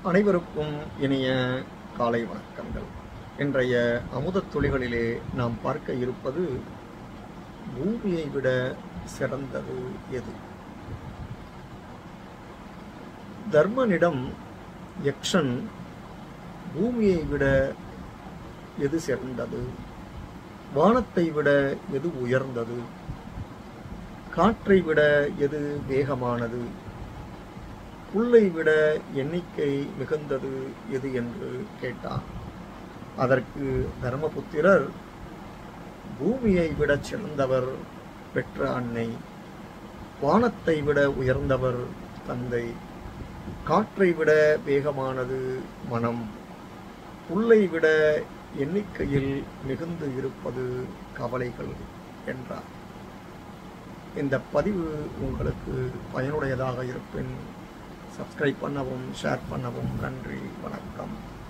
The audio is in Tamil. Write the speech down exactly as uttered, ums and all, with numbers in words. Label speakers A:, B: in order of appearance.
A: அனைவருக்கும் இனிய காலை வணக்கங்கள். இன்றைய அமுதத் துளிகளிலே நாம் பார்க்க இருப்பது, பூமியை விட சிறந்தது எது? தர்மனிடம் யக்ஷன் பூமியை விட எது சிறந்தது, வானத்தை விட எது உயர்ந்தது, காற்றை விட எது வேகமானது, புல்லை விட எண்ணிக்கை மிகுந்தது எது என்று கேட்டார். அதற்கு தர்மபுத்திரர், பூமியை விட சிறந்தவர் பெற்ற அன்னை, வானத்தை விட உயர்ந்தவர் தந்தை, காற்றை விட வேகமானது மனம், புல்லை விட எண்ணிக்கையில் மிகுந்து இருப்பது கவலைகள் என்றார். இந்த பதிவு உங்களுக்கு பயனுடையதாக இருப்பின் சப்ஸ்கிரைப் பண்ணவும், ஷேர் பண்ணவும். நன்றி, வணக்கம்.